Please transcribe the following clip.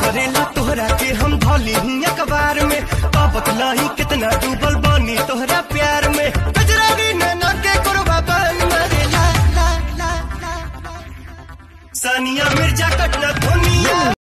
करेला तोहरा के हम धौली ही अखबार में, बतलाही कितना डूबल बानी तोहरा प्यार में। गजरानी नैना के कुर्बा बन मरे ला ला ला ला, सानिया मिर्जा कटना धोनिया।